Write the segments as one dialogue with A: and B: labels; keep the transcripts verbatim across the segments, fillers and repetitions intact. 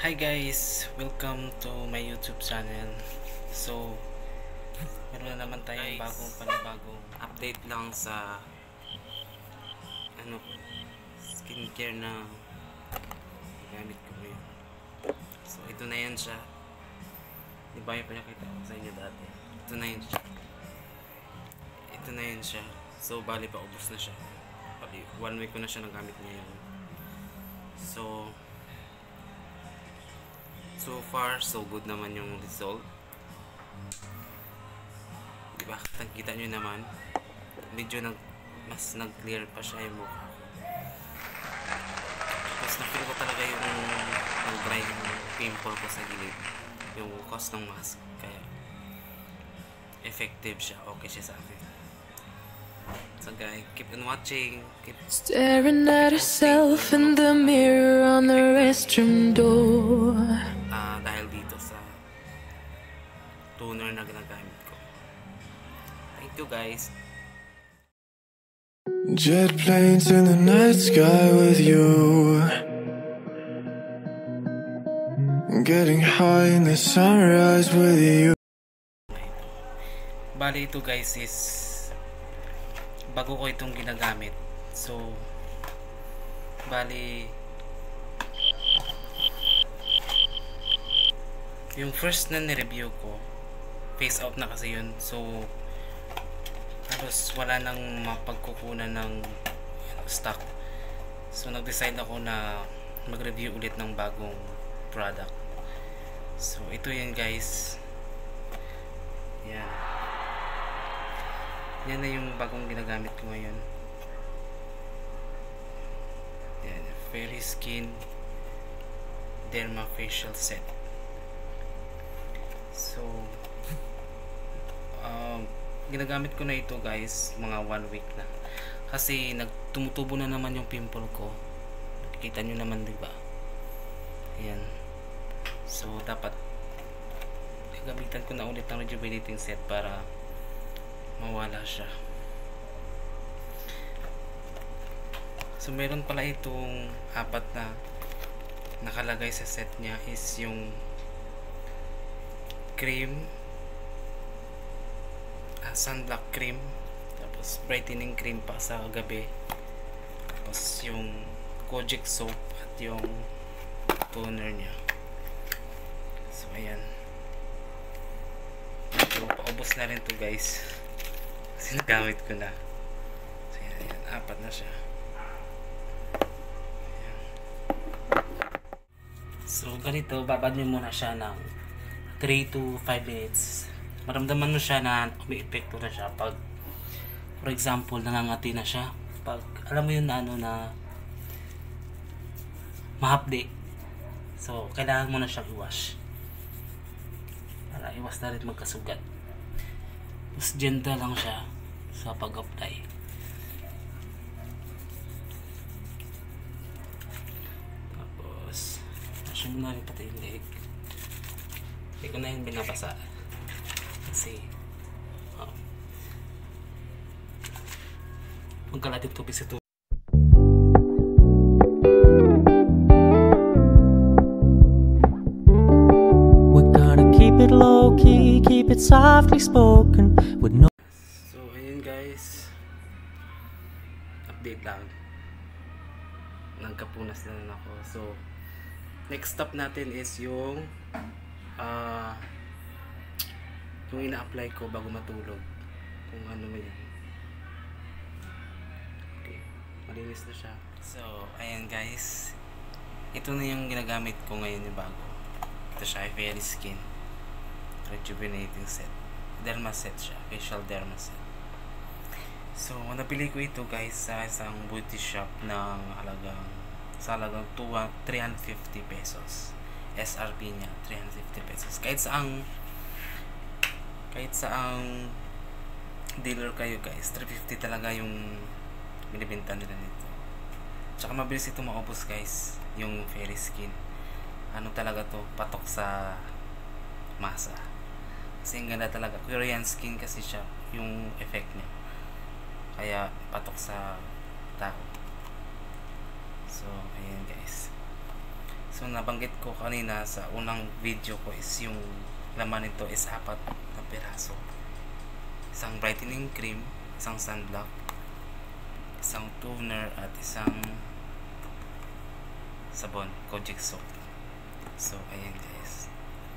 A: Hi guys! Welcome to my YouTube channel. So, meron na naman tayong bagong panibagong update lang sa ano skincare na gamit ko ngayon. So, ito na yan siya. Di ba yung pinakita ko sa inyo dati? Ito na yan siya. Ito na yan siya. So, bali pa ubos na siya. Bali, one week ko na siya nagamit ngayon. So, so far, so good naman yung result. Diba? Kita nyo naman. Medyo nag, mas nag-clear pa siya yung mukha. Tapos na-feel ko talaga yung nag-dry yung pimple ko sa gilid. Yung cause ng mask. Kaya, effective siya. Okay siya sa akin. So guys, keep on watching. Keep
B: Staring at herself in the mirror on the restroom door.
A: Uh, dahil dito sa toner na ginagamit ko. Thank you guys.
C: Jet planes in the night sky with you, getting high in the sunrise with you.
A: Bali ito guys is bago ko itong ginagamit. So bali yung first na ni-review ko, face out na kasi yun. So halos wala nang mapagkukunan ng stock. So nag-decide ako na mag-review ulit ng bagong product. So ito yan guys. Yan. Yan na yung bagong ginagamit ko ngayon. Yan. Fairy Skin Derma Facial Set. So um, ginagamit ko na ito guys mga one week na. Kasi nagtumutubo na naman yung pimple ko. Nakikita nyo naman diba? Ayan. So dapat gagamitan ko na ulit ng rejuvenating set para mawala siya. So meron pala itong apat na nakalagay sa set niya is yung cream, uh, sunblock cream, tapos brightening cream pa sa gabi, tapos yung kojic soap at yung toner niya. So ayan, so paubos na rin to guys kasi nagamit ko na. So ayan, ayan, apat na siya. Ayan. So ganito, babad nyo muna siya ng three to five minutes. Maramdaman mo siya na umi-epekto na siya pag for example nangangati na siya, pag alam mo yun na ano na mahapdi. So kailangan mo na siyang i-wash para iwas na rin magkasugat. Mas gentle lang siya sa pag-apply. Tapos wash mo na rin pati yung leg. Hindi ko na yung binabasa kasi oh, magkalating tubig sa tubig.
B: We're gonna keep it low key, keep it softly spoken with no.
A: So ayun guys, update lang, nagkapunas na lang ako. So next step natin is yung uh, yung ina-apply ko bago matulog, kung ano mo yan. Okay, malinis na siya. So ayan guys, ito na yung ginagamit ko ngayon yung bago. Ito siya, Fairy Skin Rejuvenating Set, Derma Set siya, Facial Derma Set. So napili ko ito guys sa isang beauty shop ng halagang sa halagang three hundred fifty pesos. S R P niya three hundred fifty pesos. Kahit saang kahit saang dealer kayo guys, three hundred fifty talaga yung binibenta nila nito. Tsaka mabilis ito maubos guys, yung Fairy Skin. Ano talaga to, patok sa masa. Kasi ang ganda talaga, Korean skin kasi siya yung effect niya. Kaya patok sa tao. So ayan guys. So nabanggit ko kanina sa unang video ko is yung laman nito is apat na piraso. Isang brightening cream, isang sunblock, isang toner, at isang sabon, Kojic soap. So ayan guys.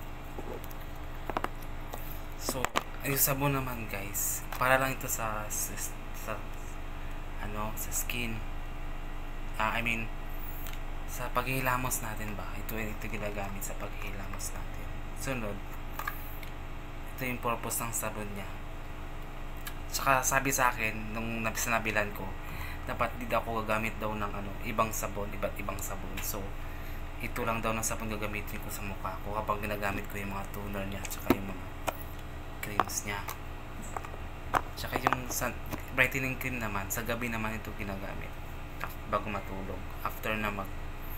A: So yung sabon naman guys, para lang ito sa sa, sa ano, sa skin. Ah, I mean sa paghihilamos natin ba? Ito ito ginagamit sa paghihilamos natin. Sunod, ito yung purpose ng sabon niya. Tsaka sabi sa akin nung nabilan ko, dapat di ako gagamit daw ng ano, ibang sabon, iba't ibang sabon. So ito lang daw ng sabon gagamitin ko sa mukha ko habang ginagamit ko yung mga toner niya tsaka yung mga creams niya. Tsaka yung sun, brightening cream naman, sa gabi naman ito ginagamit bago matulog, after na mag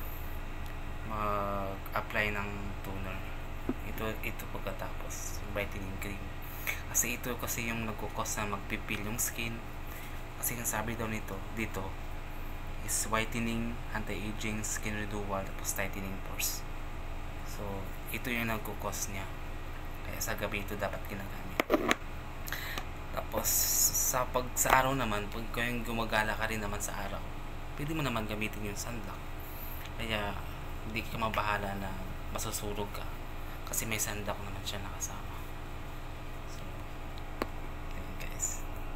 A: mag-apply ng toner. Ito ito pagkatapos yung brightening cream. Kasi ito kasi yung nagkukos na magpipil yung skin. Kasi yung sabi daw nito dito is whitening, anti-aging, skin renewal, tapos tightening pores. So ito yung nagkukos niya. Kaya sa gabi ito dapat ginagamit. Tapos sa pag sa araw naman, pag kayong gumagala ka rin naman sa araw, pwede mo naman gamitin yung sunblock. Kaya hindi ka mabahala na masusurog ka kasi may sunblock naman siya nakasama. So yun guys.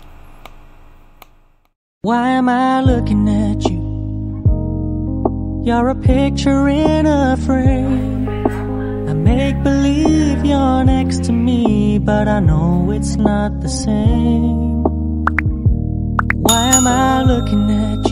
D: Why am I looking at you? You're a picture in a frame. I make believe you're next to me, but I know it's not the same. Why am I looking at you?